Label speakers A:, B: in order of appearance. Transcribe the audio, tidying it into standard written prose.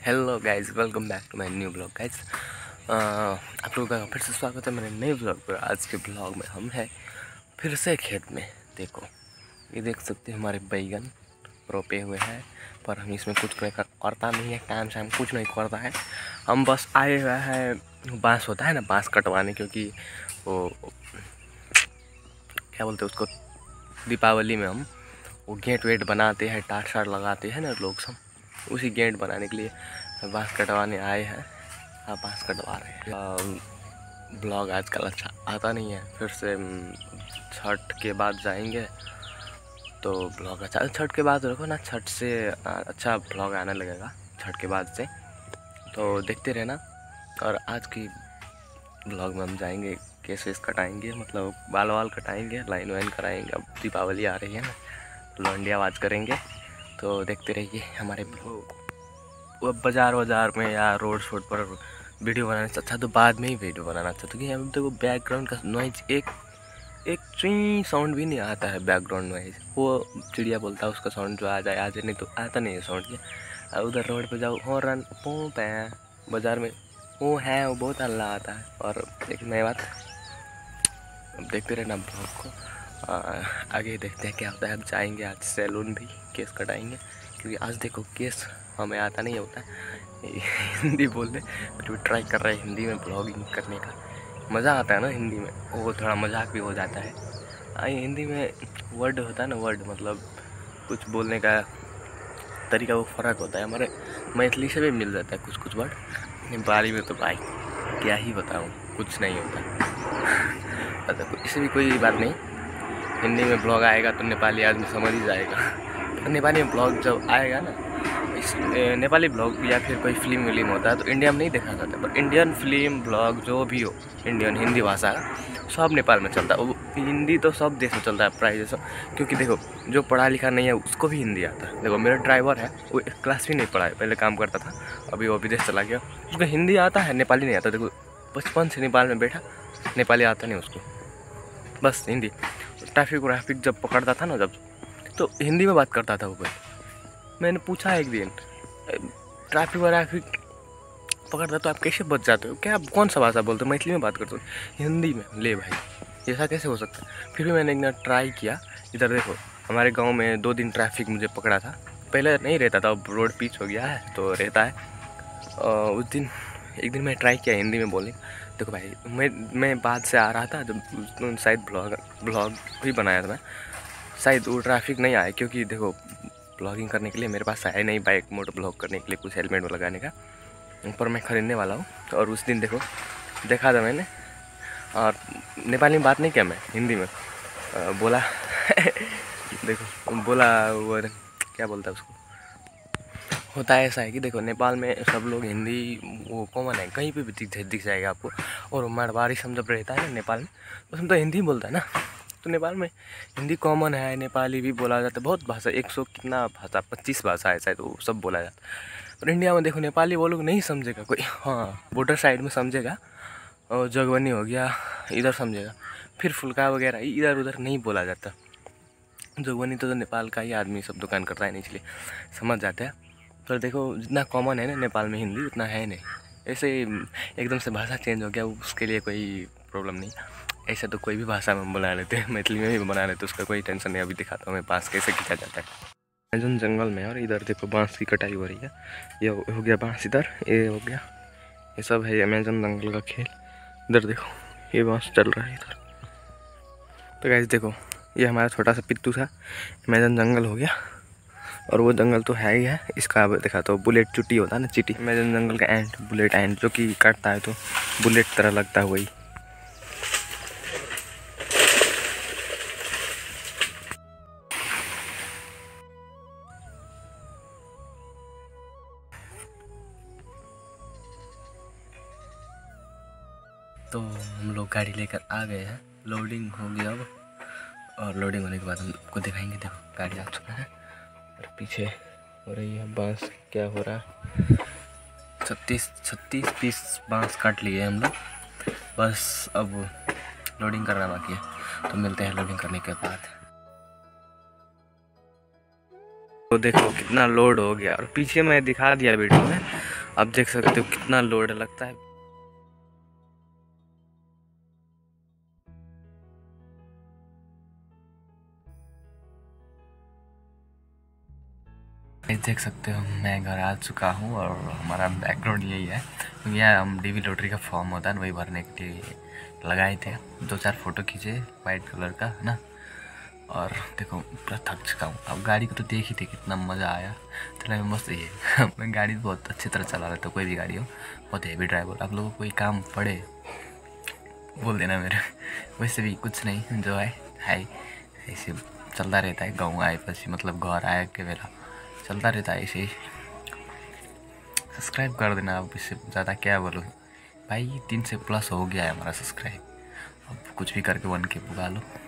A: Hello guys, welcome back to my new blog guys. आप लोगों का फिर से स्वागत है मेरे नए ब्लॉग पर। आज के ब्लॉग में हम हैं फिर से खेत में। देखो, ये देख सकते हैं हमारे बैगन रोपे हुए हैं, पर हम इसमें कुछ करता नहीं है, टाइम शाम कुछ नहीं करता है। हम बस आए हुए हैं, बांस होता है ना, बांस कटवाने, क्योंकि वो क्या बोलते हैं उसको, दीपावली में हम वो गेट वेट बनाते हैं, टाट शाट लगाते हैं ना लोग सब, उसी गेट बनाने के लिए बांस कटवाने आए हैं। हाँ, बांस कटवा रहे हैं। ब्लॉग आजकल अच्छा आता नहीं है, फिर से छठ के बाद जाएंगे तो ब्लॉग अच्छा, छठ के बाद रखो ना, छठ से अच्छा ब्लॉग आने लगेगा छठ के बाद से, तो देखते रहना। और आज की ब्लॉग में हम जाएंगे, केस वेस कटाएंगे, मतलब बाल वाल कटाएंगे, लाइन वाइन कराएंगे। अब दीपावली आ रही है ना, लौंडिया आवाज़ करेंगे, तो देखते रहिए हमारे ब्लॉग। वो बाज़ार में या रोड शोड पर वीडियो बनाने से अच्छा तो बाद में ही वीडियो बनाना अच्छा, क्योंकि अभी तो वो बैकग्राउंड का नॉइज एक चुई साउंड भी नहीं आता है। बैकग्राउंड नॉइज वो चिड़िया बोलता है उसका साउंड जो आ जाए, नहीं तो आता नहीं है साउंड के। उधर रोड पे जाओ, हॉर्न पो पे, बाज़ार में वो है, वो बहुत हल्ला आता है। और एक नई बात, देखते रहना ब्लॉग को। आगे देखते हैं क्या होता है। अब जाएंगे आज सैलून भी, केस कटाएंगे, क्योंकि आज देखो केस हमें आता नहीं होता है। हिंदी बोलते, फिर भी ट्राई कर रहे हैं हिंदी में ब्लॉगिंग करने का। मज़ा आता है ना हिंदी में, वो थोड़ा मजाक भी हो जाता है। हिंदी में वर्ड होता है ना, वर्ड मतलब कुछ बोलने का तरीका वो फ़र्क होता है। हमारे मैथिली से भी मिल जाता है कुछ कुछ वर्ड, नेपाली में तो भाई क्या ही बताऊँ, कुछ नहीं होता। तो इससे भी कोई बात नहीं, हिंदी में ब्लॉग आएगा तो नेपाली आदमी समझ ही जाएगा। नेपाली में ब्लॉग जब आएगा ना, इस नेपाली ब्लॉग या फिर कोई फिल्म विल्म होता है तो इंडिया में नहीं देखा जाता, पर इंडियन फिल्म ब्लॉग जो भी हो, इंडियन हिंदी भाषा सब नेपाल में चलता है। वो हिंदी तो सब देश में चलता है प्राय जैसा, क्योंकि देखो जो पढ़ा लिखा नहीं है उसको भी हिंदी आता है। देखो मेरा ड्राइवर है, वो क्लास भी नहीं पढ़ा है, पहले काम करता था, अभी वो विदेश चला गया, उसको हिंदी आता है, नेपाली नहीं आता। देखो बचपन से नेपाल में बैठा, नेपाली आता नहीं उसको, बस हिंदी। ट्रैफिक जब पकड़ता था ना, जब तो हिंदी में बात करता था वो भाई। मैंने पूछा एक दिन, ट्रैफिक पकड़ता तो आप कैसे बच जाते हो, क्या आप कौन सा भाषा बोलते हो? मैथिली में बात करते हो, हिंदी में? ले भाई, ऐसा कैसे हो सकता है? फिर भी मैंने एक दिन ट्राई किया। इधर देखो हमारे गांव में 2 दिन ट्रैफिक मुझे पकड़ा था, पहले नहीं रहता था, अब रोड पिच हो गया है तो रहता है। उस दिन एक दिन मैं ट्राई किया हिंदी में बोलने। देखो भाई, मैं बाद से आ रहा था, जब शायद ब्लॉग भी बनाया था मैं, शायद वो ट्रैफिक नहीं आया, क्योंकि देखो ब्लॉगिंग करने के लिए मेरे पास है नहीं बाइक, मोटर ब्लॉग करने के लिए कुछ हेलमेट लगाने का, पर मैं ख़रीदने वाला हूँ। और उस दिन देखो देखा था मैंने, और नेपाली में बात नहीं किया मैं, हिंदी में बोला। देखो बोला, वो क्या बोलता है उसको, होता है ऐसा है कि देखो नेपाल में सब लोग हिंदी वो कॉमन है, कहीं पे भी दिख जाएगा आपको। और मारवाड़ी सब जब रहता है ना नेपाल में, उसमें तो हिंदी बोलता है ना, तो नेपाल में हिंदी कॉमन है, नेपाली भी बोला जाता है, बहुत भाषा, 100 कितना भाषा, 25 भाषा है शायद, वो सब बोला जाता है। पर इंडिया में देखो नेपाली वो लोग नहीं समझेगा कोई, हाँ बॉर्डर साइड में समझेगा, और जोगबनी हो गया इधर समझेगा, फिर फुल्का वगैरह इधर उधर नहीं बोला जाता। जोगबनी तो नेपाल का ही आदमी सब दुकान करता है ना, इसलिए समझ जाते हैं। पर देखो जितना कॉमन है ना नेपाल में हिंदी, उतना है नहीं। ऐसे एकदम से भाषा चेंज हो गया, उसके लिए कोई प्रॉब्लम नहीं। ऐसे तो कोई भी भाषा में हम बना लेते हैं, मैथिली में भी बना लेते हैं, उसका कोई टेंशन नहीं। अभी दिखाता हूँ मैं बाँस कैसे खींचा जाता है। अमेजन जंगल में, और इधर देखो बाँस की कटाई हो रही है। ये हो गया बाँस, इधर ये हो गया, ये सब है अमेजन जंगल का खेल। इधर देखो ये बाँस चल रहा है इधर। तो गाइस देखो, ये हमारा छोटा सा पिट्टू था, अमेजन जंगल हो गया, और वो जंगल तो है ही है। इसका दिखाता हूँ, बुलेट चुटी होता है ना, चीटी, अमेजन जंगल का एंट, बुलेट एंट, जो कि काटता है तो बुलेट तरह लगता है वही। तो हम लोग गाड़ी लेकर आ गए हैं, लोडिंग हो गया अब, और लोडिंग होने के बाद हम आपको दिखाएंगे। देखो गाड़ी आ चुका है, और पीछे हो रही है बाँस, क्या हो रहा है, 36 पीस बाँस काट लिए हम लोग, बस अब लोडिंग करना बाकी है। तो मिलते हैं लोडिंग करने के बाद। तो देखो कितना लोड हो गया, और पीछे मैं दिखा दिया वीडियो में, अब देख सकते हो कितना लोड लगता है। देख सकते हो मैं घर आ चुका हूँ और हमारा बैकग्राउंड यही है क्योंकि यहाँ हम डीवी लॉटरी का फॉर्म होता है ना, वही भरने के लिए लगाए थे। 2-4 फ़ोटो खींचे वाइट कलर का है ना। और देखो पूरा थक चुका हूँ। अब गाड़ी को तो देख ही थे कितना मज़ा आया, तो लगा मस्त ये मैं गाड़ी बहुत अच्छी तरह चला रहा था। कोई भी गाड़ी हो, बहुत हेवी ड्राइवर। आप लोगों को कोई काम पड़े बोल देना मेरे। वैसे भी कुछ नहीं, जो है ऐसे चलता रहता है। गाँव आए पसी मतलब घर आए के बेला चलता रहता है ऐसे ही। सब्सक्राइब कर देना। अब इससे ज़्यादा क्या बोलूँ भाई, 300 प्लस हो गया है हमारा सब्सक्राइब। अब कुछ भी करके 1K पुगा लो।